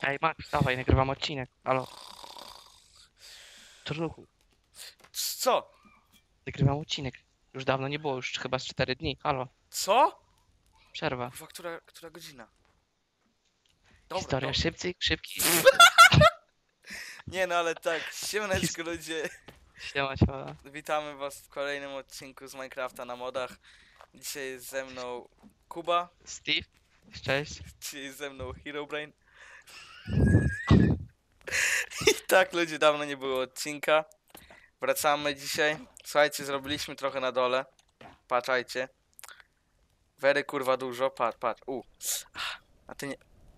Ej, Max, dawaj, nagrywam odcinek. Halo. Czarnuchu, Co? nagrywam odcinek. Już dawno nie było, już chyba z 4 dni. Halo, Co? przerwa. Kurwa, która godzina? Dobra, Historia dobra. szybki. Nie no, ale tak, siemaneczko ludzie. Siema. Witamy was w kolejnym odcinku z Minecrafta na modach. Dzisiaj jest ze mną Kuba, Steve, cześć. dzisiaj jest ze mną Herobrine. I tak ludzie, dawno nie było odcinka. Wracamy dzisiaj. Słuchajcie, zrobiliśmy trochę na dole. Patrzajcie. Very kurwa dużo, patrz. A ty nie...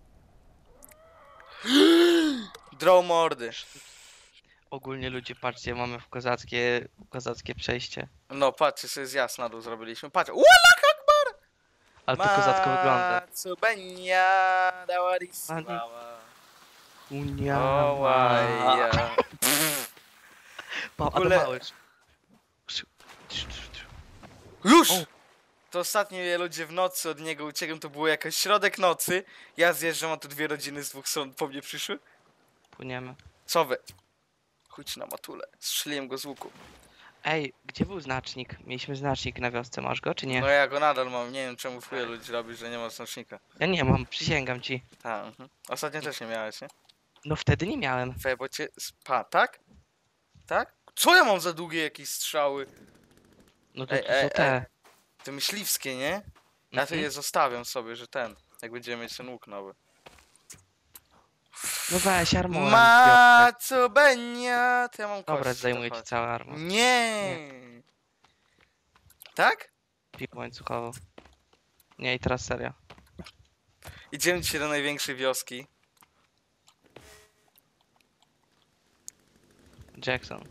Draw mordy. Ogólnie ludzie, patrzcie, mamy w kozackie przejście. No patrzcie, sobie zjazd na dół zrobiliśmy. Patrz. Wallah Akbar! Ale to kozacko wygląda. Matsubenia dawarismała. Unia. O łaja. A ogóle- to mały. Już! O. To ostatnie ludzie w nocy od niego uciekłem, to było jakoś środek nocy. Ja zjeżdżam, a tu dwie rodziny z dwóch stron po mnie przyszły. Płyniemy. Co wy? Chodź na matulę. Strzeliłem go z łuku. Ej, gdzie był znacznik? Mieliśmy znacznik na wiosce, masz go czy nie? No ja go nadal mam, nie wiem czemu w chuja ludzi robi, że nie ma znacznika. Ja nie mam, przysięgam ci. Tak, Ostatnio też nie miałeś, nie? No wtedy nie miałem. Bo cię... tak? Tak? Co ja mam za długie jakieś strzały? No to tu są te. To myśliwskie, nie? Ja to je zostawiam sobie, że jak będziemy mieć ten łuk nowy. No weź armorem. Matsubenia! To ja mam Dobra, kości, zajmuję to ci chodź. cały armor. Nie. Tak? Piłkę łańcuchową. Nie, i teraz serio. Idziemy dzisiaj do największej wioski. Jackson.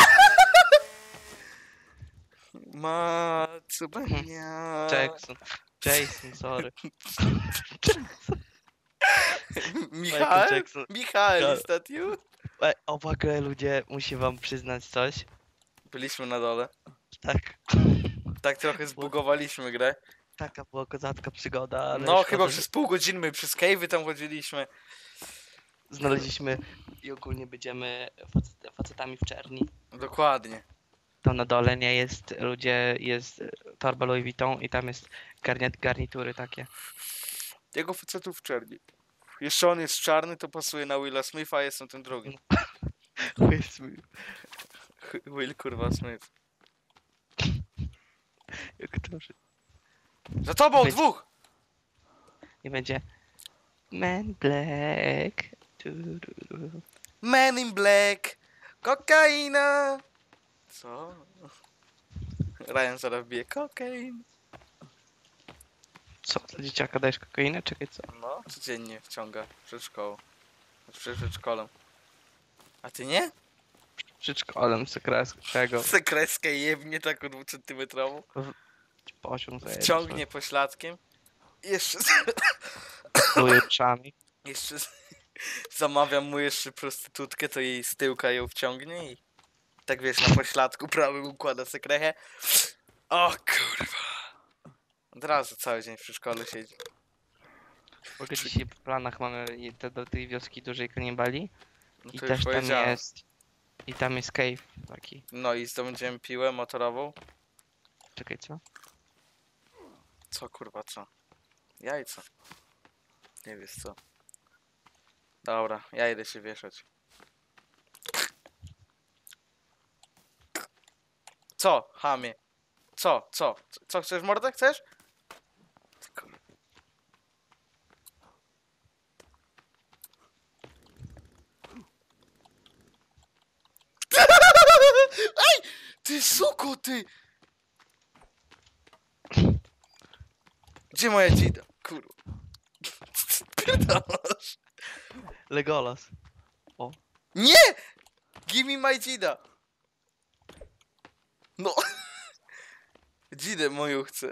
Matsubenia! Jason, sorry. Michał? Jackson. Michał, is that you? Ej, uwaga ludzie, muszę wam przyznać coś. Byliśmy na dole. Tak. Tak trochę zbugowaliśmy grę. Taka była kozacka przygoda, ale No, szkoda, chyba że przez pół godziny my przez cave'y tam chodziliśmy. znaleźliśmy i ogólnie będziemy facetami w czerni. Dokładnie. Tam na dole nie jest, ludzie, jest torba Louis Vuitton i tam jest garnitury takie. Jego facetów w czerni. Jeszcze on jest czarny, to pasuje na Willa Smitha, a jestem tym drugim. Will kurwa Smith. Jak to, że Za tobą, Będzie- dwóch! nie będzie Man Black. Du. Man in Black! Kokaina! Co? Ryan zaraz bije kokain. Co, dla dzieciaka dajesz kokainę? Czekaj, co? No, codziennie wciąga przed szkołą. Przed przedszkolem. A ty nie? Przedszkolem sekreskiego. Se kreskę jebnie taką 2-centymetrową. Poziom zajebać. Wciągnie pośladkiem. Jeszcze... Pluje uszami. Jeszcze zamawiam mu jeszcze prostytutkę, to jej z tyłka ją wciągnie i tak wiesz, na pośladku prawym układa sekrechę. O kurwa. Od razu cały dzień w przedszkolu siedzi. W ogóle dzisiaj w planach mamy do tej wioski dużej kanibali. No I to już też tam powiedziałem. jest. I tam jest cave taki. No i zdobędziemy piłę motorową. Czekaj, co? Co kurwa, co? Jajca. Nie wiesz co. Dobra, ja idę się wieszać. Co, chamie? Co? Co chcesz, mordę? Chcesz? Ty kur- Ej! Ty suko, ty! Gdzie moja dzida? Kurwa. Pierdolasz. Legolas. Nie! Give me my dzida! No. Dzidę moją chcę.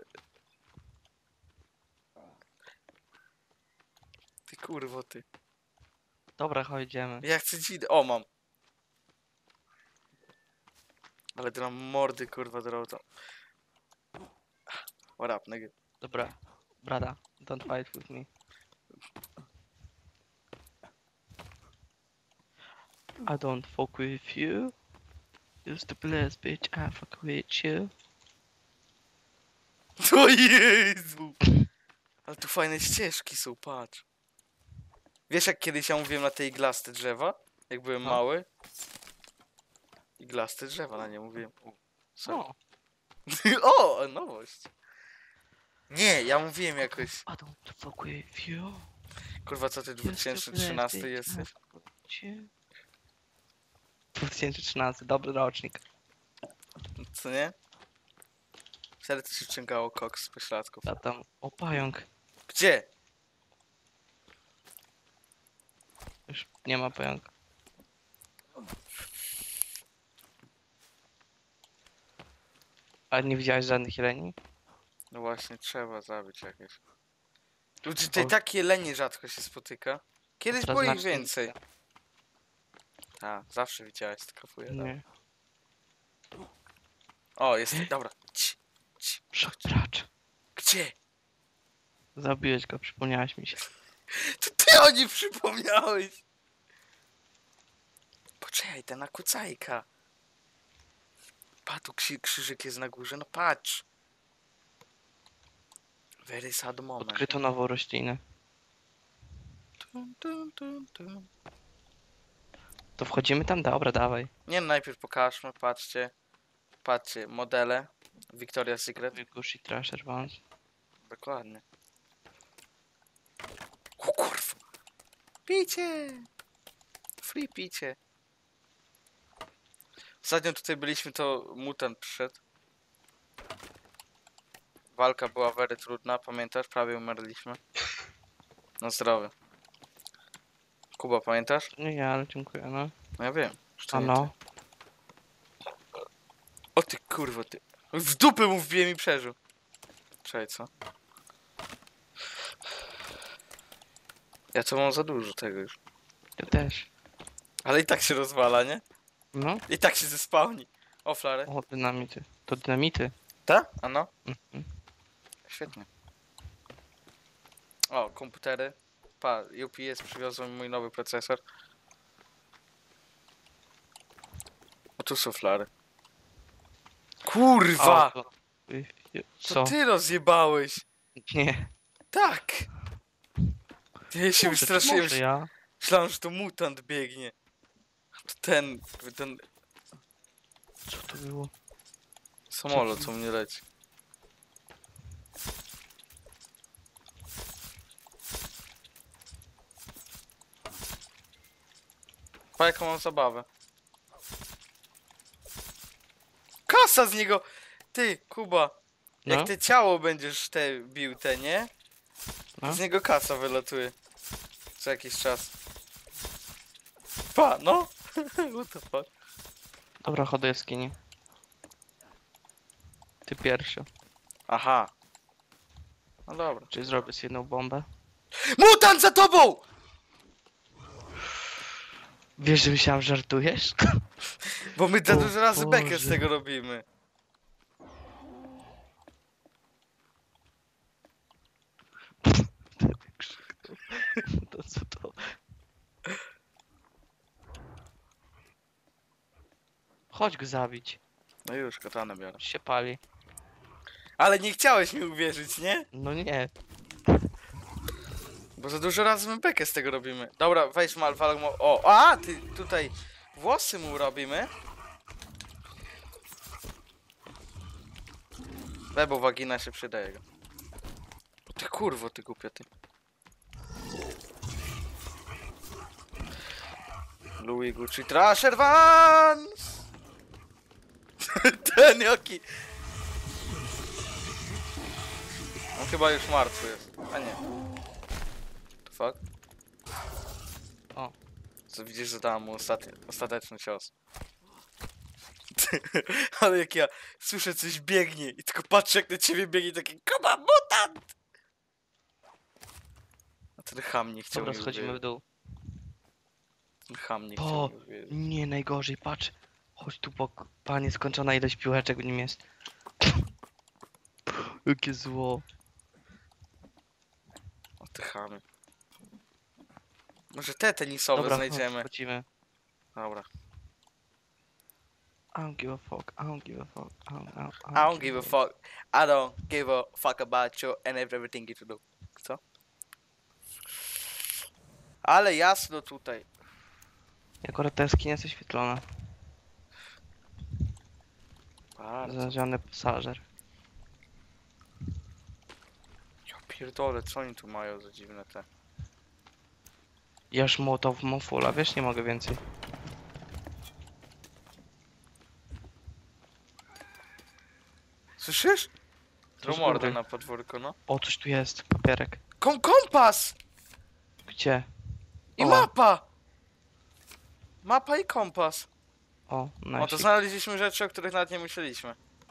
Ty kurwo, ty. Dobra, chodzimy. Ja chcę dzidę. O, mam. Ale to nam mordy, kurwa, drogą. What up, nigga? Dobra. Brada, don't fight with me. I don't fuck with you. You stupid ass bitch, I fuck with you. O Jezu! Ale tu fajne ścieżki są, patrz. Wiesz jak kiedyś ja mówiłem na te iglaste drzewa? Jak byłem No. mały? Iglaste drzewa na nie mówiłem. Sorry. No. O, nowość. Nie, ja mówiłem jakoś. I don't fuck with you. Kurwa, co ty You stupid ass 2013 bitch, I jesteś? fuck with you. 2013, dobry rocznik. Co nie? Wtedy to się wciągało koks z pośladków. A tam, o pająk. Gdzie? Już nie ma pająka. A nie widziałeś żadnych jeleni? No właśnie, trzeba zabić jakieś. Ludzie, tutaj O. takie lenie rzadko się spotyka. Kiedyś Teraz było ich znacznie więcej. Tak, zawsze widziałeś, tylko fuję. Nie. O, jest, dobra. Przepracz. Gdzie? Zabiłeś go, przypomniałaś mi się. To ty o nim przypomniałeś! Poczekaj, ta nakucajka. Pa, tu krzyżyk jest na górze, no patrz. Very sad moment. Odkryto nową roślinę. Tum, tum, tum, tum. To wchodzimy tam? Dobra, dawaj. Nie, no, najpierw pokażmy, patrzcie. Patrzcie, modele. Victoria's Secret. Gucci Trasher Vans. Dokładnie. O kurwa! Picie! Free picie. Ostatnio tutaj byliśmy, to mutant przyszedł. Walka była very trudna, pamiętasz? Prawie umarliśmy. No zdrowie. Kuba, pamiętasz? Nie ja, ale dziękuję, no. No ja wiem. że to A nie no. ty. O ty kurwa, ty. W dupę mu wbiłem i przeżył. Czekaj, co? Ja to mam za dużo tego już. Ja też. Ale i tak się rozwala, nie? No. I tak się zespałni. O, flarę. O, dynamity. To dynamity. Tak? A no? Mhm. Świetnie. O, komputery. Pa, UPS przywiozłem mój nowy procesor. O, tu są flary. Kurwa! O, to... To Co? ty rozjebałeś! Nie. Tak! Ja się Może, wystraszyłem. może ja? Myślałem, że to mutant biegnie. To ten Co to było? samolot, co mnie leci. Pa, jaką mam zabawę. Kasa z niego! Ty, Kuba. No? Jak te ciało będziesz bił, nie? No? Z niego kasa wylatuje. Co jakiś czas. Pa, no! What the fuck? Dobra, chodzę jaskini. Ty pierwszy. Aha. No dobra. Czy zrobię sobie jedną bombę? Mutant za tobą! Wiesz, że myślałem, że żartujesz? Bo my za O dużo razy bekę z Boże. tego robimy. To co to? Chodź go zabić. No już, katanę biorę. Się pali. Ale nie chciałeś mi uwierzyć, nie? No nie. Bo za dużo razy my bekę z tego robimy. Dobra, weź mal, o, a, ty tutaj włosy mu robimy. Bo wagina się przydaje go. O ty kurwo, ty głupia, ty. Louis Gucci Trasher Vans! Ten jaki... On chyba już martwy jest. A nie. The fuck? O. Co widzisz, że dałem mu ostateczny cios. Ale jak ja słyszę coś biegnie i tylko patrzę jak na ciebie biegnie taki Kuba, mutant! A ten ham nie chciał Dobra, mi schodzimy w uwierzyć. dół. Ten ham nie Po, chciał mi uwierzyć. nie, najgorzej, patrz. Chodź tu, panie, skończona ilość piłeczek w nim jest. Jakie zło. O te chamy. Może te tenisowe Dobra, znajdziemy. chodzimy. Dobra. I don't give a fuck, I don't give a fuck, I don't give a fuck. I don't give a fuck about you and everything you do. Co? Ale jasno tutaj. Akurat ta jaskinia jest oświetlona. Bardzo. Znaleziony pasażer. Ja pierdolę, co oni tu mają za dziwne te... Ja już mołotow mam fulla, wiesz, nie mogę więcej. Słyszysz? Coś Mordę góry. na podwórku, no. O, coś tu jest, papierek. Kompas! Gdzie? I O. mapa! Mapa i kompas. O, No to nice. znaleźliśmy rzeczy, o których nawet nie myśleliśmy.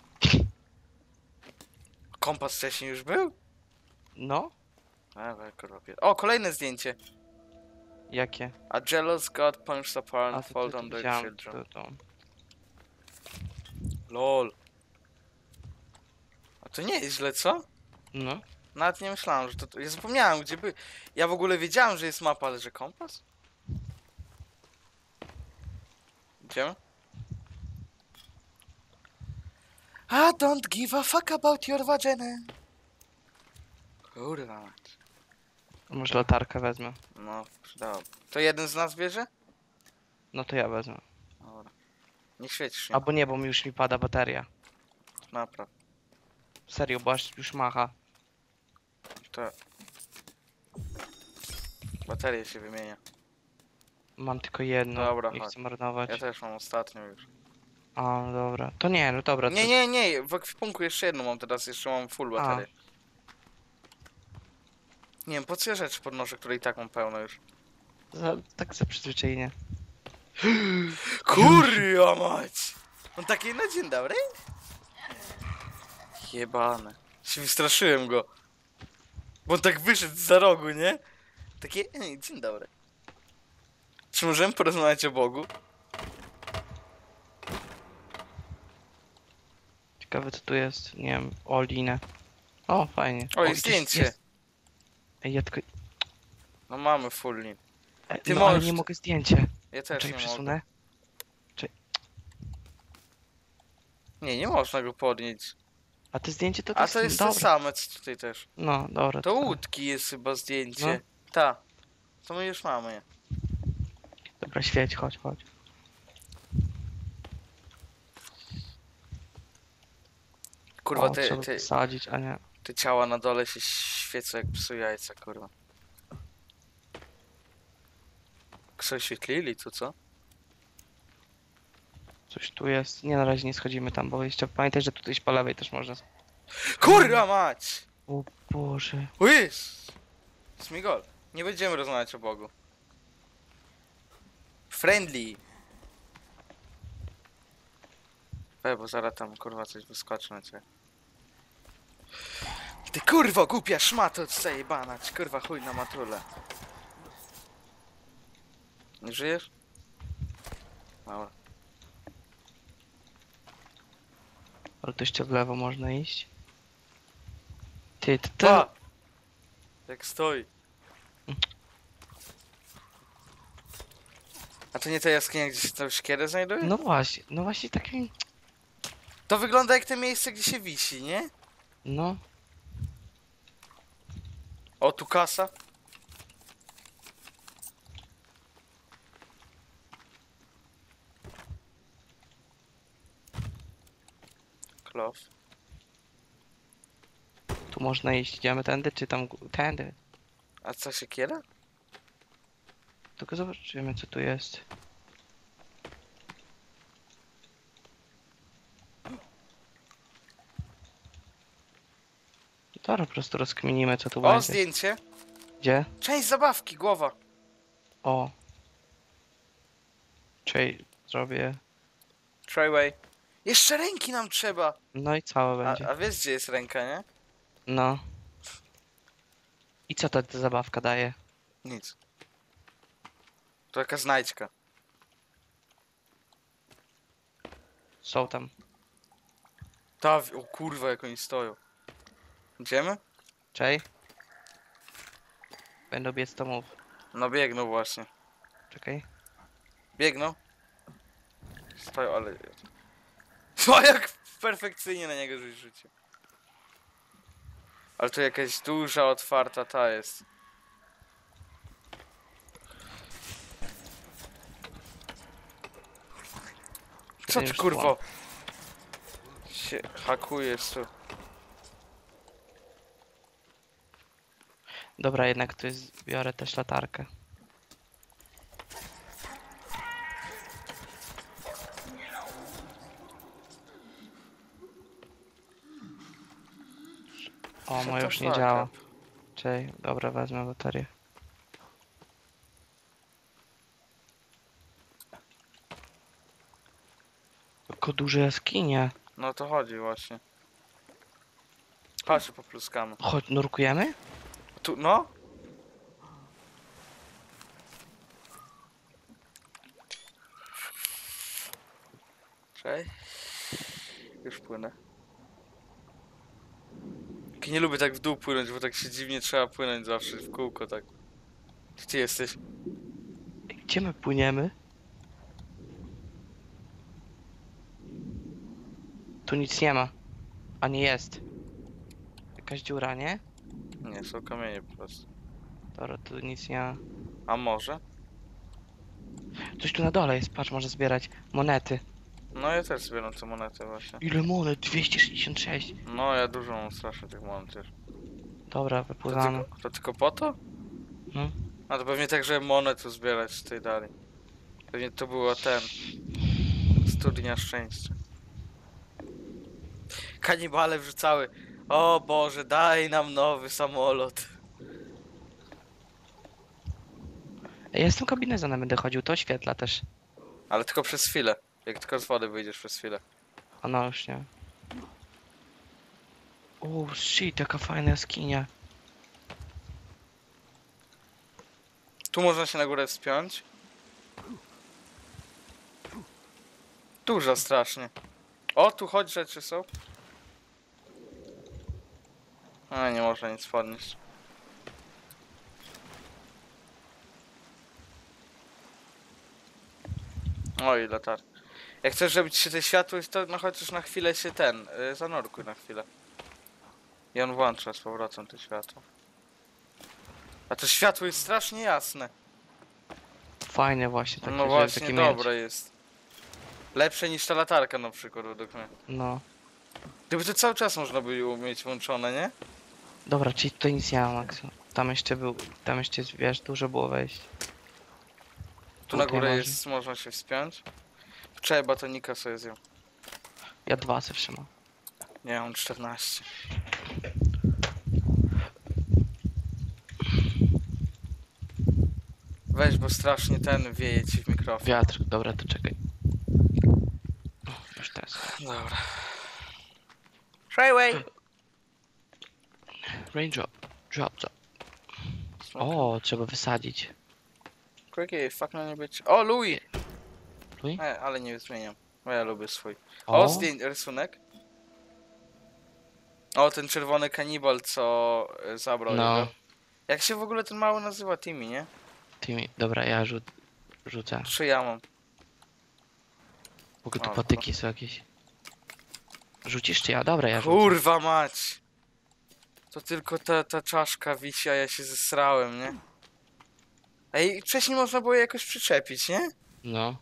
Kompas wcześniej już był? No? Kurwa. O, kolejne zdjęcie. Jakie? A jealous god punched a A parent, to fall to on their widziałem, children. to. LOL. A to nie jest źle, co? No. Nawet nie myślałem, że to... Ja zapomniałem, gdzie by... Ja w ogóle wiedziałem, że jest mapa, ale że kompas? Idziemy? I don't give a fuck about your vagina. Kurwa mać. Może latarkę wezmę. No, przydało. To jeden z nas bierze? No to ja wezmę. Dobra. Nie świecisz, nie? Albo nie, bo już mi pada bateria. Napraw. Serio, bo aż już macha. To... Baterie się wymienia. Mam tylko jedno. Dobra, Nie chodź. chcę marnować. Ja też mam ostatnią już. A, dobra. To nie, no dobra. To... Nie, w ekwipunku jeszcze jedną mam teraz, jeszcze mam full baterię. Nie wiem, po co ja rzeczy podnoszę, której i tak mam pełno już. Tak za przyzwyczajenie. Kurwa mać! On taki, no dzień dobry. Jebane. Się wystraszyłem go. Bo on tak wyszedł za rogu, nie? Takie, dzień dobry. Czy możemy porozmawiać o Bogu? Ciekawe co tu jest. Nie wiem, Olinę. O, fajnie. O, jest gdzieś zdjęcie. Ej, ja tylko... No mamy full nim. Ty no, ale możesz- nie mogę zdjęcie. Ja też Czekaj, nie mogę. przesunę. Nie można go podnieść. A te zdjęcie to A to jest to dobra. same, co tutaj też. No, dobra. To tak. łódki jest chyba zdjęcie. No. Ta. To my już mamy je. Dobra, świeć, chodź. Kurwa, O, trzeba te sadzić, a nie. ciała na dole się świecą jak psu jajca, kurwa. Co oświetlili tu, co? Coś tu jest. Nie, na razie nie schodzimy tam, bo jeszcze pamiętaj, że tutaj po lewej też można. Kurwa mać! O Boże. O jest! Smigol. Nie będziemy rozmawiać o Bogu. Friendly. Bo zaraz tam kurwa coś wyskoczy na ciebie. Ty kurwa głupia szmato zajebana, ci kurwa chuj na matulę. Nie żyjesz? Dobra. Ale to jeszcze w lewo można iść. Ty, to... Pa! Jak stoi. A to nie ta jaskinia, gdzie się tam szkiery znajduje? No właśnie taki... To wygląda jak te miejsce, gdzie się wisi, nie? No. O, tu kasa. Klof. Tu można iść. Idziemy tędy, czy tam... Tędy. A co, siekiera? Tylko zobaczymy, co tu jest. Dobra, po prostu rozkminimy, co tu O, będzie. zdjęcie. Gdzie? Część zabawki, głowa. O. Czyli zrobię... Treyway. Jeszcze ręki nam trzeba. No i całe będzie. A wiesz, gdzie jest ręka, nie? No. I co ta zabawka daje? Nic. To jaka znajdźka. Są tam. Ta, o kurwa, jak oni stoją. Idziemy? Czej? Będą biec, to mów. No biegną właśnie. Czekaj. Biegną. Stoją, ale... O, jak perfekcyjnie na niego rzucił. Ale tu jakaś duża, otwarta ta jest. Co ty Już kurwo? Się hakujesz tu. Dobra, jednak tu jest... Biorę też latarkę. O, Shut moje the już nie fuck działa. up. Czekaj, dobra, wezmę baterię. Tylko duże jaskinie. No to chodzi właśnie. Chodź, popluskamy. Chodź, nurkujemy? Tu, no? Czekaj. Już płynę. Jak nie lubię tak w dół płynąć, bo tak się dziwnie trzeba płynąć zawsze w kółko, tak. Gdzie ty jesteś? Gdzie my płyniemy? Tu nic nie ma. A nie jest. Jakaś dziura, nie? Nie, są kamienie po prostu. Dobra, tu nic nie ma. A może? Coś tu na dole jest, patrz, może zbierać monety. No ja też zbieram te monety właśnie. Ile monet? 266. No ja dużo mam strasznie tych monet już. Dobra, wypływamy. To tylko po to? No. A to pewnie tak, żeby monet uzbierać z tej dali. Pewnie to było ten... Studnia szczęścia. Kanibale wrzucały. O Boże, daj nam nowy samolot. Ej, ja z tym kombinezem będę chodził, to oświetla też. Ale tylko przez chwilę. Jak tylko z wody wyjdziesz przez chwilę. O, no już nie. O, shit, jaka fajna jaskinia. Tu można się na górę wspiąć. Dużo strasznie. O, tu chodź, rzeczy są. A, nie można nic podnieść. Oj, latar. Jak chcesz, żeby ci się te światło, to no chociaż na chwilę się zanurkuj na chwilę. I on włącza z powrotem to światło. A to światło jest strasznie jasne. Fajne właśnie, takie, No żeby właśnie, takie mieć. dobre jest. Lepsze niż ta latarka na przykład, według mnie. No. Gdyby to cały czas można by mieć włączone, nie? Dobra, czyli tutaj nic nie ma, Maxu. Tam jeszcze był, tam jeszcze jest, wiesz, dużo było wejść. Tu na Tutaj górę może. jest, można się wspiąć. Wczoraj batonika sobie zjął. Ja 2 zawsze mam. Nie, mam 14. Weź, bo strasznie ten wieje ci w mikrofon. Wiatr, dobra, to czekaj. O, już teraz. Dobra. Freeway! Raindrop, drop. O, trzeba wysadzić. Quicky, fuck no nie być. O, Louis! Louis? Ale nie zmieniam. Bo ja lubię swój. O. O, rysunek. O, ten czerwony kanibal, co zabrał No. jego. Jak się w ogóle ten mały nazywa? Timmy, nie? Tymi, dobra, ja rzucę. Czy ja mam? W ogóle tu O, patyki są jakieś. Rzucisz czy ja? Dobra, ja rzucę. Kurwa mać! To tylko ta czaszka wisi, a ja się zesrałem, nie? Ej, wcześniej można było je jakoś przyczepić, nie? No.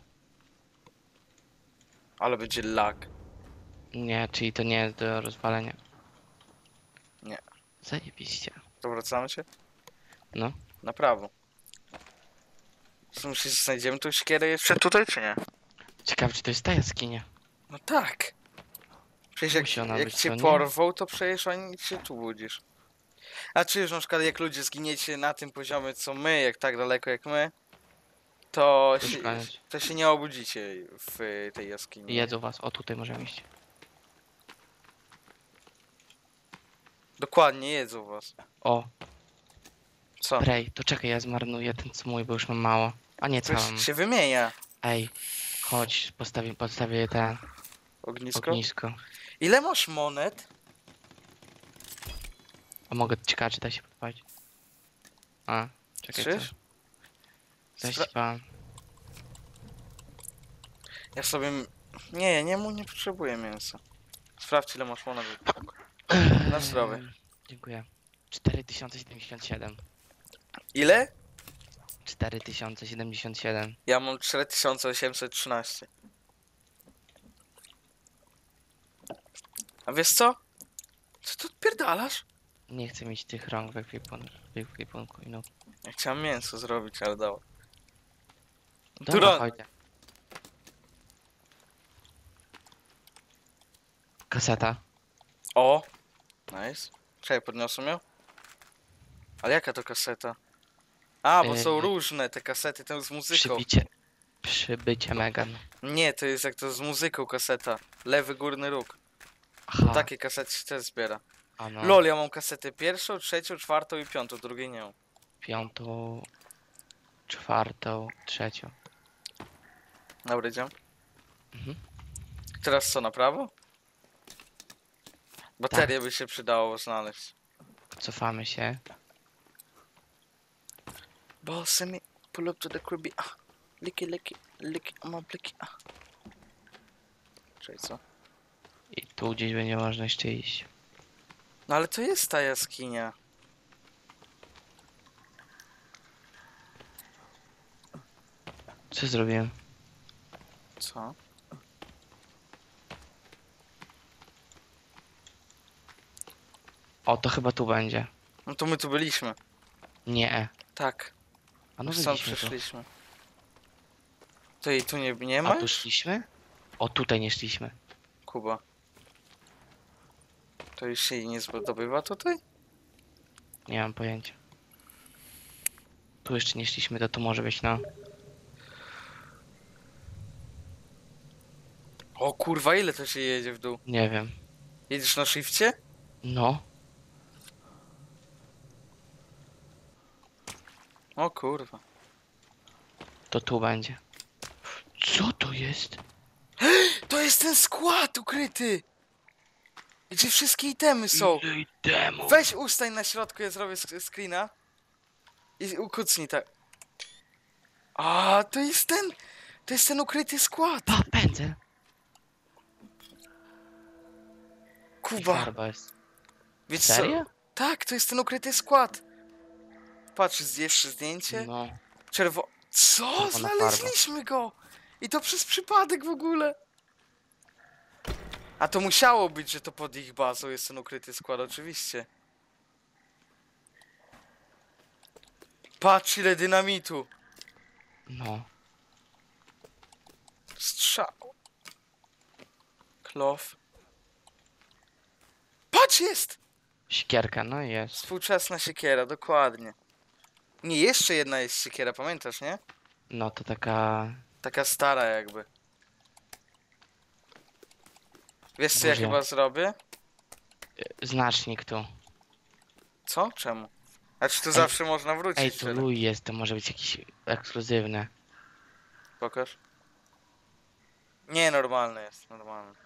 Ale będzie lag. Nie, czyli to nie jest do rozwalenia. Nie. Zajebiście. To wracamy się? No. Na prawo. Co, myślisz, że znajdziemy tą siekierę jeszcze tutaj, czy nie? Ciekawe, czy to jest ta jaskinia. No tak. Przecież Musi ona jak być, cię co nie? porwą, to przecież oni się tu budzisz. A czy już na przykład jak ludzie zginiecie na tym poziomie co my, jak tak daleko jak my, to To już koniec. to się nie obudzicie w tej jaskini. Jedzą was. O, tutaj możemy iść. Dokładnie, jedzą was. O, Co? spray. To czekaj, ja zmarnuję ten co mój, bo już mam mało. A nie, Coś całą. się wymienia. Ej, chodź, postawię ten Ognisko? ognisko. Ile masz monet? A mogę, ciekawe, czy da się podpalić. A, czekaj, Czyż? co? Zaśpałem. Ja sobie nie potrzebuję mięsa. Sprawdź ile masz monet. Na zdrowie. Dziękuję. 4077. Ile? 4077. Ja mam 4813. A wiesz co? Co ty odpierdalasz? Nie chcę mieć tych rąk w ekwipunku. No. Ja chciałem mięso zrobić, ale dało. Dobra, Dura- chodź. Kaseta. O! Nice. Czekaj, podniosę ją? Ale jaka to kaseta? A, bo są różne te kasety, to z muzyką. Przybycie Megan. Nie, to jest jak to z muzyką kaseta. Lewy górny róg. Aha. Takie kasety się też zbiera. A no. Lol, ja mam kasetę pierwszą, trzecią, czwartą i piątą, drugiej nie mam. Piątą, czwartą, trzecią. Dobra, idziemy. Mhm. Teraz co, na prawo? Baterię by się przydało znaleźć. Cofamy się. Bossy me, pull up to the cribby, licky, licky, licky, I'm a blicky, Czyli co? I tu gdzieś będzie można jeszcze iść. No ale to jest ta jaskinia. Co zrobiłem? Co? O, to chyba tu będzie. No to my tu byliśmy. Nie. Tak, A no stąd byliśmy tu. przyszliśmy. To jej tu nie A ma tu już? szliśmy? O, tutaj nie szliśmy. Kuba. To już się jej nie zdobywa tutaj? Nie mam pojęcia. Tu jeszcze nie szliśmy, to tu może być, no. O kurwa, ile to się jedzie w dół? Nie wiem. Jedziesz na shifcie? No. O kurwa. To tu będzie. Co to jest? To jest ten skład ukryty! Gdzie wszystkie itemy są. Ile itemów? Weź ustań na środku, ja zrobię screena. I ukucnij tak. A, to jest ten... To jest ten ukryty skład. Pa, pędzel. I Kuba, farba jest. wiesz Serio? co? Tak, to jest ten ukryty skład. Patrz, jeszcze zdjęcie. No. Co? Czerwona Znaleźliśmy go! I to przez przypadek w ogóle. A to musiało być, że to pod ich bazą jest ten ukryty skład, oczywiście. Patrz ile dynamitu. No. Strzał. Klof. Patrz, jest! Siekierka, no jest. Współczesna siekiera, dokładnie. Nie, jeszcze jedna jest siekiera, pamiętasz, nie? No to taka... Taka stara jakby. Wiesz co ja Boże. chyba zrobię? Znacznik tu. Co? Czemu? Znaczy tu Ej, zawsze można wrócić. Ej, tu czyli- luj jest, to może być jakiś ekskluzywny. Pokaż. Nie, normalny jest, normalny.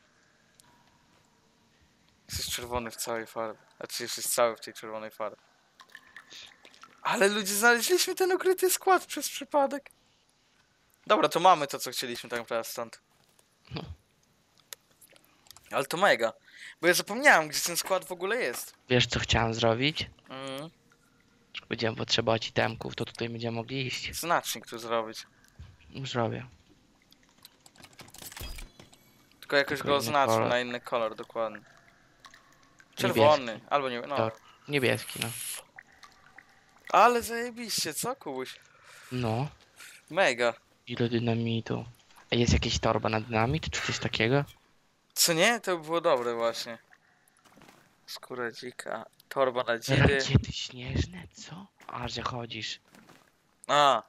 Jesteś czerwony w całej farbie. Znaczy jesteś cały w tej czerwonej farbie. Ale ludzie, znaleźliśmy ten ukryty skład przez przypadek. Dobra, to mamy to, co chcieliśmy tak naprawdę stąd. No. Ale to mega. Bo ja zapomniałem, gdzie ten skład w ogóle jest. Wiesz co chciałem zrobić? Mm. Jak będziemy potrzebować itemków, to tutaj będziemy mogli iść. Znacznik tu zrobić. Już robię. Tylko jakoś Tylko go inny oznaczył kolor. na inny kolor, dokładnie. Czerwony, Niebieski. albo nie, no. To niebieski, no. Ale zajebiście, co Kubuś? No. Mega. Ile dynamitu. A jest jakieś torba na dynamit, czy coś takiego? Co nie? To by było dobre właśnie. Skóra dzika, torba na dzidy. Rakiety śnieżne, co? A, że chodzisz. A.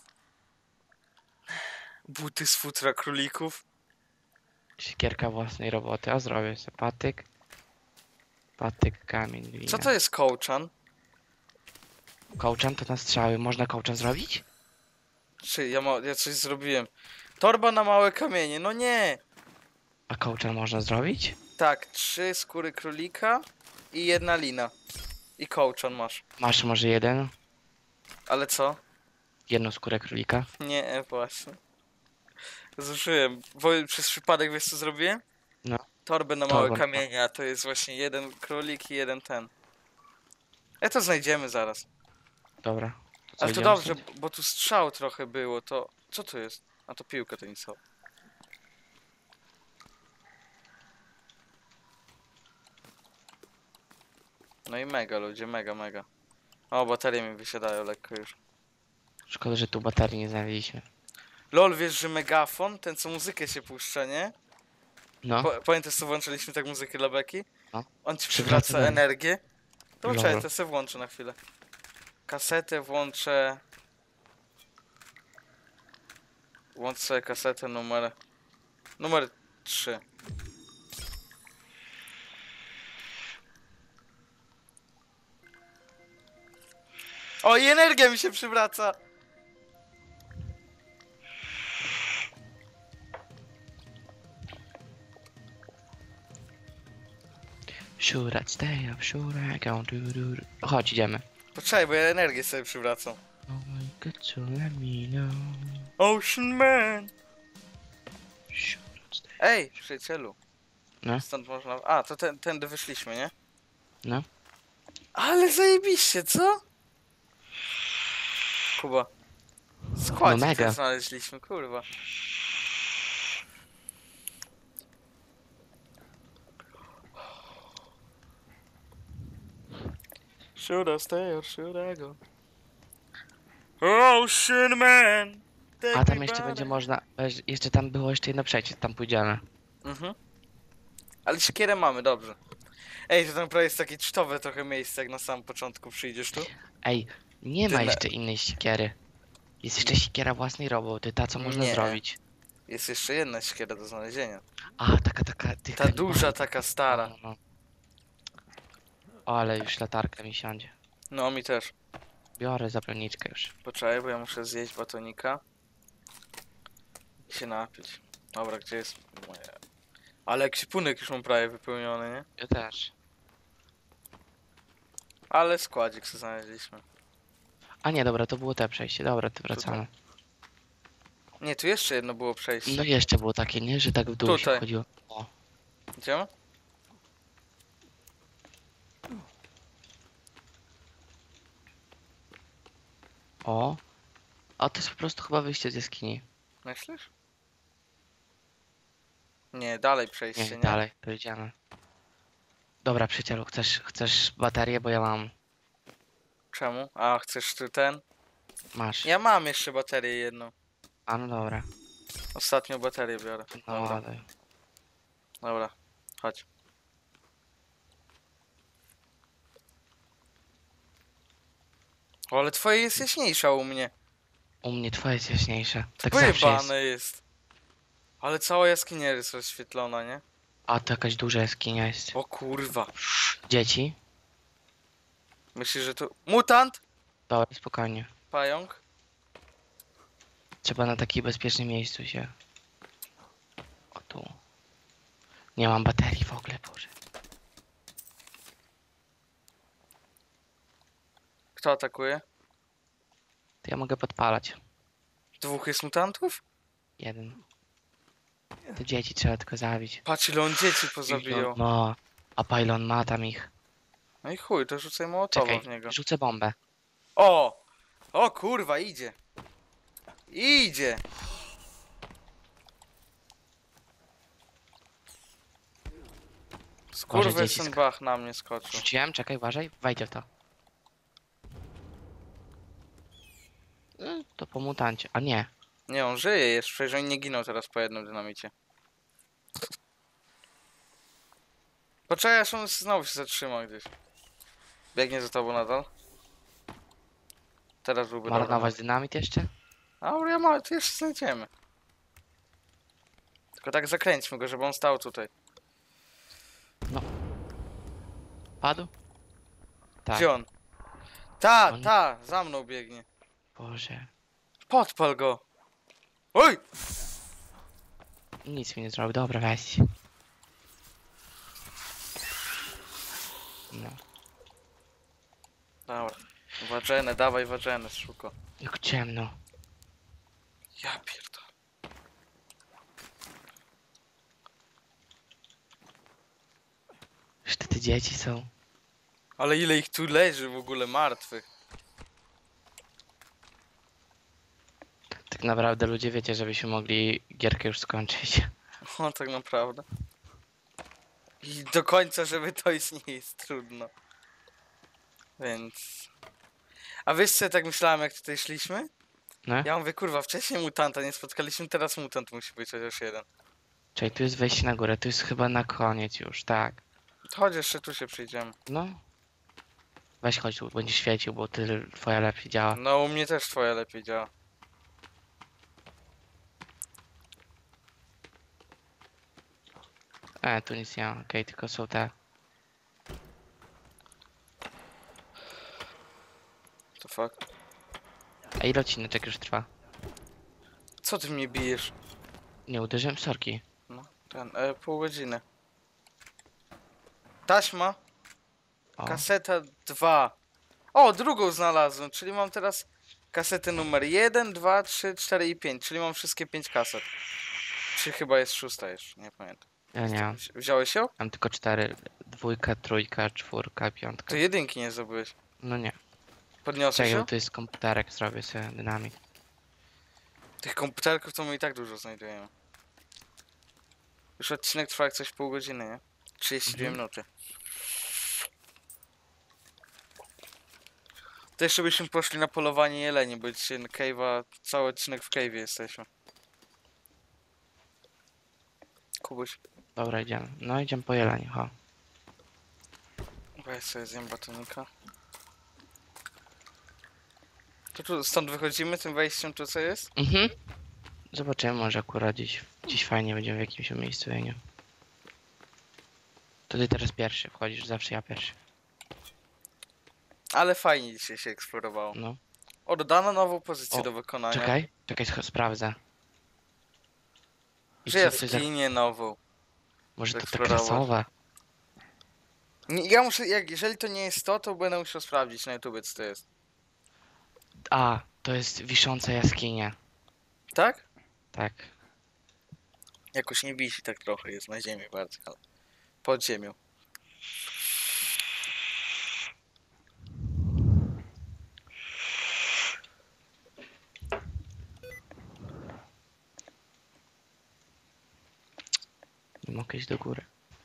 Buty z futra królików. Siekierka własnej roboty, a zrobię sobie patyk. Patyk, kamień, glina. Co to jest kołczan? Kołczan to na strzały. Można kołczan zrobić? Czy ja coś zrobiłem? Torba na małe kamienie, no nie! A kołczan można zrobić? Tak, 3 skóry królika i 1 lina. I kołczan masz. Masz może jeden? Ale co? Jedną skórę królika? Nie, właśnie. Zużyłem. Bo przez przypadek wiesz co zrobiłem? No. Torbę na małe Torbę. kamienie, a to jest właśnie jeden królik i jeden ten. To znajdziemy zaraz. Dobra. Co, Ale to idziemy dobrze, stąd? bo tu strzał trochę było, to... Co to jest? A to piłka, to nic. No i mega ludzie, mega, mega. O, baterie mi wysiadają lekko już. Szkoda, że tu baterii nie znaleźliśmy. Lol, wiesz, że megafon, ten co muzykę się puszcza, nie? No. Pamiętasz co włączyliśmy tak muzykę dla Beki? No. On ci Przywraca przywraca energię. To Lol. czekaj, to sobie włączę na chwilę. Kasetę włączę. Włącz sobie kasetę numer 3. O, i energia mi się przywraca! Should I stay up? Should I go? Chodź, idziemy. Poczekaj, bo ja energię sobie przywracam. Oh my god, so let me know. Ocean Man! Should I stay? Ej, przyjacielu. No. Stąd można... A, to tędy wyszliśmy, nie? No. Ale zajebiście, co? Kuba. Składzik No mega. też znaleźliśmy, kurwa. Should I stay or should I go? Ocean Man! A tam jeszcze będzie można... Jeszcze tam było jeszcze jedno przejście, tam pójdziemy. Mhm. Ale siekierę mamy, dobrze. Ej, to tam prawie jest takie cztowe trochę miejsce, jak na samym początku przyjdziesz tu. Ej, nie ma Tyle. jeszcze innej siekiery. Jest jeszcze siekiera własnej roboty, ta co można Nie. zrobić. Jest jeszcze jedna siekiera do znalezienia. A, taka, tych Ta kanibali. duża, taka stara. No. O, ale już latarka mi siądzie. No, mi też. Biorę zapalniczkę już. Poczekaj, bo ja muszę zjeść batonika. I się napić. Dobra, gdzie jest moje... Ale ekwipunek już mam prawie wypełniony, nie? Ja też. Ale składzik sobie znaleźliśmy. A nie, dobra, to było te przejście. Dobra, to wracamy. Nie, tu jeszcze jedno było przejście. No jeszcze było takie, nie? Że tak w dół się Tutaj. chodziło. O, Idziemy? o. A to jest po prostu chyba wyjście z jaskini. Myślisz? Nie, dalej przejście, Nie, nie? dalej, to idziemy. Dobra, przyjacielu, chcesz baterię, bo ja mam. Czemu? A, chcesz tu ten? Masz. Ja mam jeszcze baterię jedną. A no dobra. Ostatnią baterię biorę. No Dobra, ładuj. dobra. Chodź. O, ale twoje jest jaśniejsza u mnie. U mnie twoje jest jaśniejsze. Tak zawsze jest. Pojebane jest. Ale cała jaskinia jest rozświetlona, nie? A to jakaś duża jaskinia jest. O kurwa. Dzieci? Myślisz, że tu... Mutant? Dobra, spokojnie. Pająk? Trzeba na takim bezpiecznym miejscu się. O tu. Nie mam baterii w ogóle, Boże. Kto atakuje? To ja mogę podpalać. Dwóch jest mutantów? Jeden. To dzieci trzeba tylko zabić. Patrz ile on dzieci pozabijał. No. A pylon ma tam ich. No i chuj, to rzucaj mołotowa Czekaj, w niego. rzucę bombę. O! O kurwa, idzie. Idzie! dzieci Skurwysyn Bach na mnie skoczył. Rzuciłem, czekaj, uważaj, wejdzie w to. To po mutancie, a nie. Nie, on żyje jeszcze, przecież on nie ginął teraz po jednym dynamicie. Poczekaj, aż on znowu się zatrzyma gdzieś. Biegnie za tobą nadal. Teraz byłby dobry. Marnować dynamit jeszcze? Auria ma, to jeszcze znajdziemy. Tylko tak zakręćmy go, żeby on stał tutaj. Padł? Tak. Gdzie on? Ta, On- ta, za mną biegnie. Boże. Podpal go. Oj! Nic mi nie zrobił, dobra, weź. No. Dobra. Wadżenę, dawaj wadżenę, szuko. Jak ciemno. Ja pierdolę. Jeszcze te dzieci są. Ale ile ich tu leży w ogóle martwych. Tak naprawdę ludzie wiecie, żebyśmy mogli gierkę już skończyć. O, tak naprawdę. I do końca, żeby to nie jest trudno. Więc... A wiesz co, ja tak myślałem, jak tutaj szliśmy? No? Ja mówię, kurwa, wcześniej mutanta nie spotkaliśmy, teraz mutant musi być chociaż jeden. Czekaj, tu jest wejście na górę, tu jest chyba na koniec już, tak. To chodź, jeszcze tu się przyjdziemy. No. Weź chodź tu, będziesz świecił, bo ty twoja lepiej działa. No, u mnie też twoja lepiej działa. Tu nic nie ma, okej, tylko są te. To fuck. A ile odcineczek już trwa? Co ty mnie bijesz? Nie uderzyłem w sorki. No, pół godziny. Taśma, O, kaseta 2. O, drugą znalazłem, czyli mam teraz kasetę numer 1, 2, 3, 4 i 5, czyli mam wszystkie 5 kaset. Czy chyba jest 6 jeszcze, nie pamiętam. ja nie mam. Wziąłeś ją? Mam tylko 4. Dwójka, trójka, czwórka, piątka. To jedynki nie zdobyłeś. No nie. Podniosłeś Czekaj, ją? bo tu jest komputerek, zrobię sobie dynamit. Tych komputerków to my i tak dużo znajdujemy. Już odcinek trwa jak coś pół godziny, nie? 32 minuty. To jeszcze byśmy poszli na polowanie jeleni, bo dzisiaj cave'a, cały odcinek w cave'ie jesteśmy. Kubuś, Dobra, idziemy. No idziemy po jeleni, ho. bo ja sobie zjem batonika. To tu stąd wychodzimy, tym wejściem tu co jest? Mhm. Zobaczymy, może akurat gdzieś fajnie będziemy w jakimś miejscu, ja nie. To ty teraz pierwszy wchodzisz, zawsze ja pierwszy. Ale fajnie dzisiaj się eksplorowało. No. O, dodano nową pozycję O, do wykonania. Czekaj, sprawdzę. I Że co ja to za... skinię nową. Może to tak eksplorować. rasowe? Nie, ja muszę, jeżeli to nie jest to będę musiał sprawdzić na YouTube co to jest. A, to jest wisząca jaskinia. Tak? Tak. Jakoś nie wisi tak trochę, jest na ziemi bardziej, ale pod ziemią. Nie mogę iść do góry.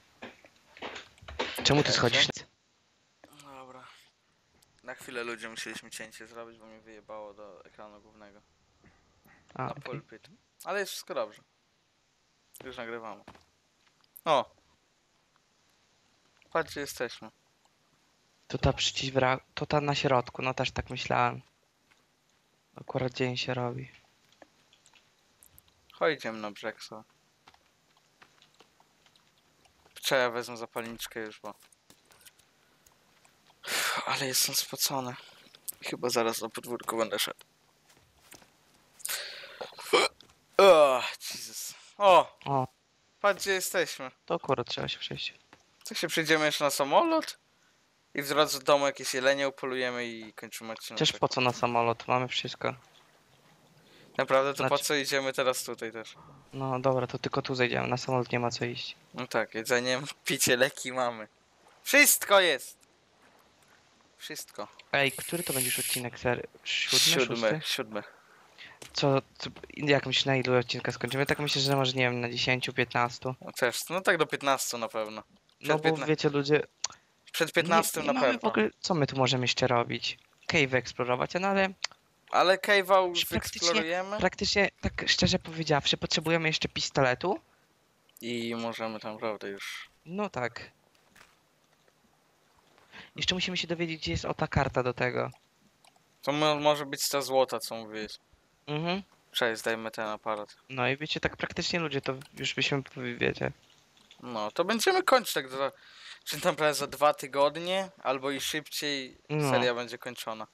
Czemu ty Okej, schodzisz? Dobra. Na chwilę ludzie musieliśmy cięcie zrobić, bo mnie wyjebało do ekranu głównego. A, Na okej. pulpit. Ale jest wszystko dobrze. Już nagrywamy. O! Patrz gdzie jesteśmy. To ta to ta na środku, no też tak myślałem. Akurat dzień się robi. Chodźmy na brzeg sobie. Czekaj, ja wezmę zapalniczkę już, bo... Ale jestem spocony. Chyba zaraz na podwórku będę szedł. O, Jezus. O, O, patrz gdzie jesteśmy. to akurat trzeba się przejść. Co się przejdziemy jeszcze na samolot? I w drodze do domu jakieś jelenie upolujemy i kończymy odcinek. Przecież po co na samolot? Mamy wszystko. Naprawdę to po Znaczy- co idziemy teraz tutaj też? No dobra, to tylko tu zejdziemy. Na samolot nie ma co iść. No tak, jedzenie, picie, leki mamy. Wszystko jest! Wszystko. Ej, który to będziesz odcinek serii? Siódmy? Szósty? Siódmy. Jak myślisz, na ilu odcinka skończymy? Tak myślę, że może nie wiem, na 10, 15. No też, no tak do 15 na pewno. No bo wiecie ludzie, Przed 15 nie na mamy w pewno. ogóle, co my tu możemy jeszcze robić? Cave eksplorować, no ale Ale cave'a Praktycznie- wyeksplorujemy praktycznie, tak szczerze powiedziawszy, potrzebujemy jeszcze pistoletu. i możemy tam naprawdę już... No tak. Jeszcze musimy się dowiedzieć, gdzie jest o ta karta do tego. To może być ta złota, co mówiłeś. Mhm. Cześć, zdajmy ten aparat. No i wiecie, tak praktycznie ludzie, to już byśmy, wiecie. No, to będziemy kończyć tak czy tam prawie za 2 tygodnie, albo i szybciej No. seria będzie kończona.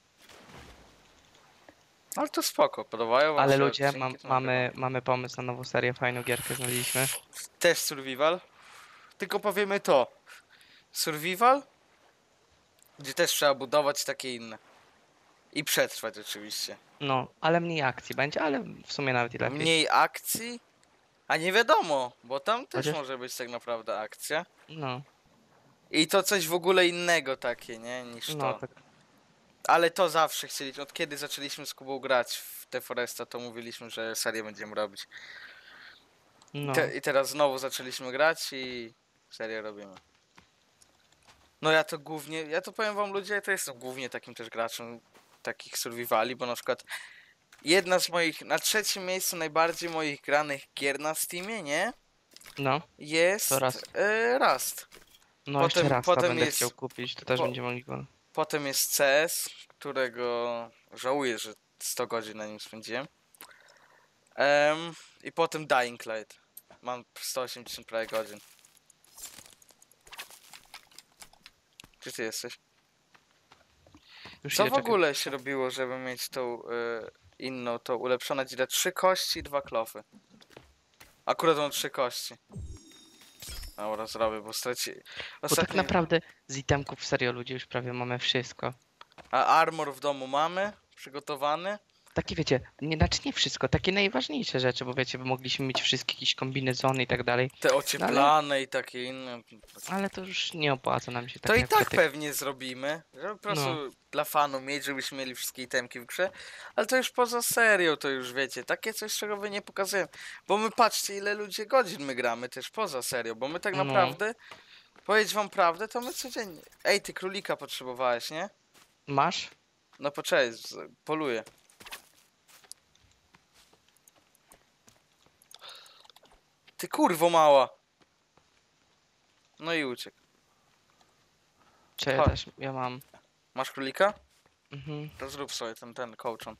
Ale to spoko, podobają wam Ale się ludzie, odcinki, to nagrywam. mamy pomysł na nową serię, fajną gierkę znaleźliśmy. Też survival. Tylko powiemy to. Survival, gdzie też trzeba budować takie inne. I przetrwać oczywiście. No, ale mniej akcji będzie, ale w sumie nawet i lepiej. Mniej akcji, a nie wiadomo, bo tam też Chociaż- może być tak naprawdę akcja. No. I to coś w ogóle innego takie, nie? Niż No to. tak. Ale to zawsze chcieliśmy. Od kiedy zaczęliśmy z Kubą grać w The Foresta, to mówiliśmy, że serię będziemy robić. No. I teraz znowu zaczęliśmy grać i serię robimy. No ja to powiem wam ludzie, to jestem głównie takim też graczem takich survivali, bo na przykład jedna z moich, na trzecim miejscu najbardziej moich granych gier na Steamie, nie? No. Jest To raz. Rust. No jeszcze raz to potem będę jest, chciał kupić, to też po- będzie mogli go. potem jest CS, którego żałuję, że 100 godzin na nim spędziłem. I potem Dying Light. Mam 180 prawie godzin. Gdzie ty jesteś? Już Co idę, w ogóle się robiło, żeby mieć tą inną, tą ulepszone dziedę? 3 kości i 2 klofy. Akurat mam 3 kości. Dobra, zrobię, bo straci... Bo tak Ostatnio... naprawdę z itemków serio ludzie już prawie mamy wszystko. A armor w domu mamy? Przygotowany? Takie wiecie, nie, znaczy nie wszystko, takie najważniejsze rzeczy, bo wiecie, bo mogliśmy mieć wszystkie jakieś kombinezony i tak dalej, Te ocieplane i takie inne. ale to już nie opłaca nam się tak To i jak tak te- pewnie zrobimy, żeby po prostu No. dla fanów mieć, żebyśmy mieli wszystkie itemki w grze, ale to już poza serią, to już wiecie, takie coś, czego wy nie pokazujemy, bo my patrzcie ile ludzie godzin my gramy też poza serią, bo my tak No. naprawdę, powiedzieć wam prawdę, to my codziennie, ej ty królika potrzebowałeś, nie? Masz? No poczekaj, poluję. Ty kurwo mała. No i uciekł. Czy ja Chodź. też, ja mam. Masz królika? Mhm. To zrób sobie ten kołczon.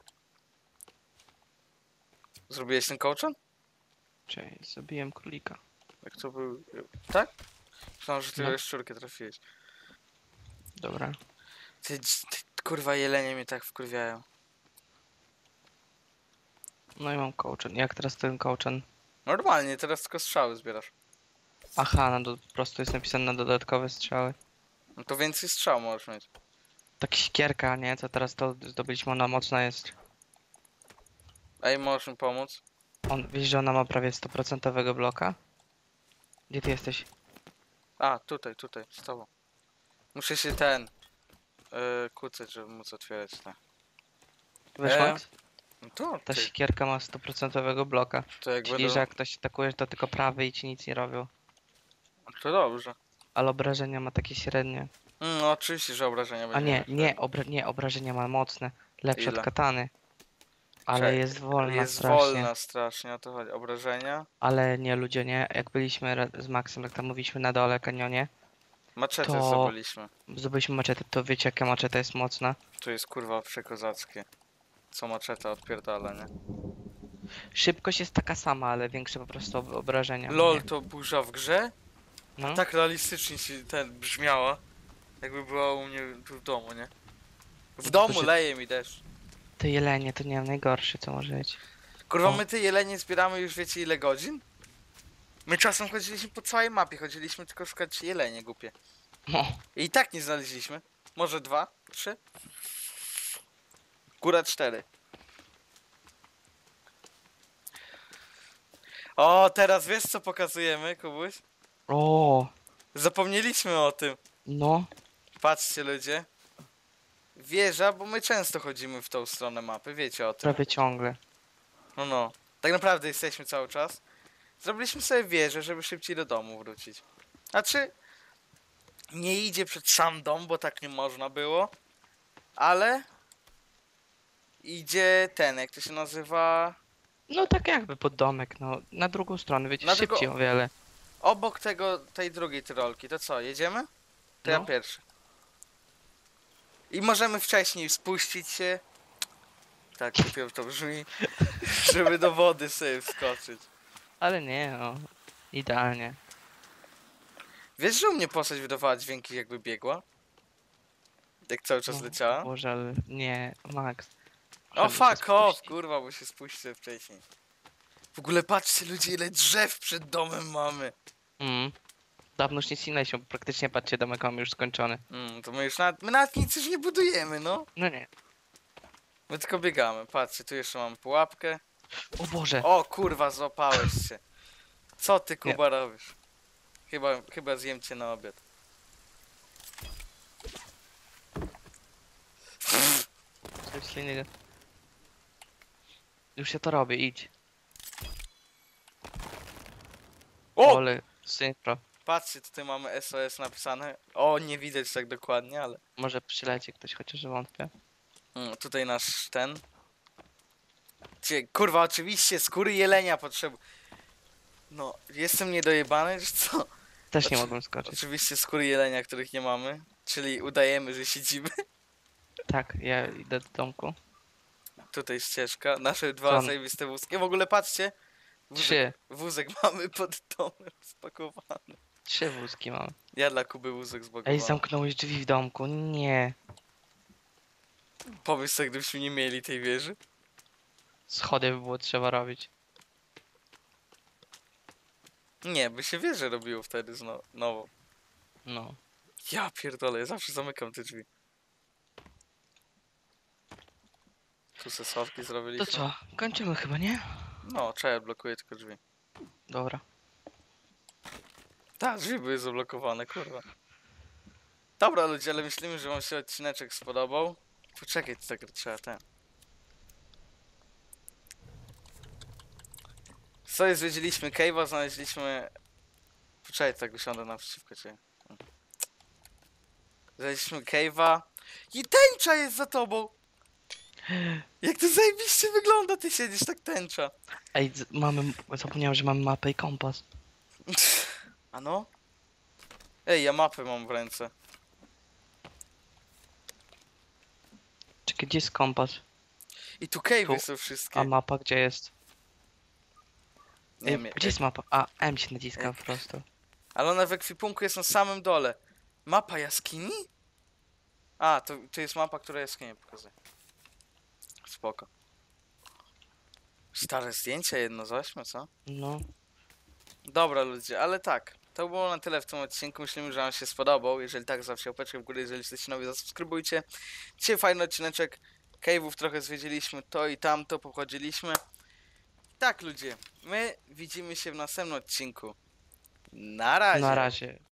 Zrobiłeś ten kołczon? Czyli zabiłem królika. Jak to był... Tak? Myślałem, że ty No. szczurkę trafiłeś. Dobra. Ty kurwa jelenie mnie tak wkurwiają. No i mam kołczan. Jak teraz ten kołczan? Normalnie, teraz tylko strzały zbierasz. Aha, po prostu jest napisane na dodatkowe strzały. No to więcej strzał możesz mieć. Tak sikierka, nie? Co teraz to zdobyliśmy, ona mocna jest. Ej, możesz mi pomóc? Wiesz, że ona ma prawie 100% bloka? Gdzie ty jesteś? A, tutaj, z tobą. Muszę się kucać, żeby móc otwierać te. Wiesz, Max? No to, Ta ty, sikierka ma 100% bloka. to jak Czyli, będę... że jak ktoś atakuje, to tylko prawy i ci nic nie robią. To dobrze. Ale obrażenia ma takie średnie. No oczywiście, że obrażenia A będzie. nie, obrażenia ma mocne. Lepsze Ile? od katany. Ale Czekaj, jest wolna Jest strasznie. wolna strasznie, o to chodzi. Obrażenia. Ale nie, ludzie, nie. Jak byliśmy z Maxem, jak tam mówiliśmy na dole kanionie, Maczetę To- zdobyliśmy. zdobyliśmy maczetę, to wiecie jaka maczeta jest mocna? To jest kurwa przekozackie. Co maczeta odpierdala, nie? Szybkość jest taka sama, ale większe po prostu obrażenia. LOL nie? to burza w grze? No. Tak realistycznie się brzmiała. Jakby była u mnie tu w domu, nie? W domu że- leje mi deszcz. Te jelenie to nie wiem, najgorsze co może być. Kurwa, O. my te jelenie zbieramy już wiecie ile godzin? My czasem chodziliśmy po całej mapie, chodziliśmy tylko szukać jelenie głupie. No. I tak nie znaleźliśmy. Może 2, 3? Góra 4. O, teraz wiesz co pokazujemy, Kubuś? O, Zapomnieliśmy o tym. no. Patrzcie ludzie. Wieża, bo my często chodzimy w tą stronę mapy, wiecie o tym. Prawie ciągle. No. Tak naprawdę jesteśmy cały czas. Zrobiliśmy sobie wieżę, żeby szybciej do domu wrócić. Znaczy, nie idzie przed sam dom, bo tak nie można było. Ale idzie ten, jak to się nazywa? No tak jakby pod domek, no. Na drugą stronę, wiecie, Na drugą- szybciej o wiele. Obok tej drugiej tyrolki. To co, jedziemy? To ja No. pierwszy. I możemy wcześniej spuścić się. Tak, dopiero to brzmi. Żeby do wody sobie wskoczyć. Ale nie, no. Idealnie. Wiesz, że u mnie postać wydawała dźwięki jakby biegła? Jak cały czas No, leciała? Boże, ale nie, Max. O Żeby to fuck off, spuścić. kurwa, bo się spuśćcie wcześniej. W ogóle patrzcie ludzie, ile drzew przed domem mamy. Dawno już nic nie znaleźliśmy, bo praktycznie patrzcie, domek mamy już skończony. To my nawet nic już nie budujemy, no. No nie. My tylko biegamy. Patrzcie, tu jeszcze mam pułapkę. O Boże, O kurwa, złapałeś się. Co ty, Kuba, robisz? Chyba zjem cię na obiad. Coś ślinnego. Już się to robię, idź. O! Ale synchro. Patrzcie, tutaj mamy SOS napisane. O, nie widać tak dokładnie, ale... Może przyleci ktoś, chociaż wątpię. Tutaj nasz ten. Kurwa, oczywiście skóry jelenia potrzebuję. No, jestem niedojebany, że co? Też nie Oczy- mogłem skoczyć. Oczywiście skóry jelenia, których nie mamy. Czyli udajemy, że siedzimy. Tak, ja idę do domku. Tutaj ścieżka. Nasze dwa Tam. zajebiste wózki. W ogóle patrzcie. Trzy. Wózek mamy pod domem spakowany. 3 wózki mam. Ja dla Kuby wózek zbagowany. Ej, zamknąłeś drzwi w domku. Nie. Pomyśl sobie, gdybyśmy nie mieli tej wieży. Schody by było trzeba robić. Nie, by się wieżę robiło wtedy nowo. No. Ja pierdolę, ja zawsze zamykam te drzwi. Tu se schowki To zrobiliśmy. co? Kończymy chyba, nie? No, czekaj, blokuję tylko drzwi. Dobra. Tak, drzwi były zablokowane, kurwa. Dobra ludzie, ale myślimy, że wam się odcineczek spodobał. Poczekaj, to tak trzeba ten. Co zwiedziliśmy Cave'a, znaleźliśmy... Poczekaj, tak usiądę naprzeciwko ciebie. Znaleźliśmy Cave'a. I tęcza jest za tobą! Jak to zajebiście wygląda, ty siedzisz tak tęcza. Ej, mamy... Zapomniałem, że mamy mapę i kompas. A no? Ej, ja mapę mam w ręce. Czekaj, gdzie jest kompas? I tu cave'y Tu. są wszystkie. A mapa gdzie jest? Nie Ej, wiem, gdzie jest mapa? A, M się naciska jak- po prostu. ale ona w ekwipunku jest na samym dole. Mapa jaskini? A, to jest mapa, która jaskinię pokazuje. Spoko. Stare zdjęcia, 1 z 8, co? No. Dobra ludzie, ale tak. To było na tyle w tym odcinku. Myślimy, że wam się spodobał. Jeżeli tak, zawsze łapeczkę w górę. Jeżeli jesteście nowi, zasubskrybujcie. Dzisiaj fajny odcineczek. Cave'ów trochę zwiedziliśmy. To i tamto pochodziliśmy. Tak ludzie, my widzimy się w następnym odcinku. Na razie. Na razie.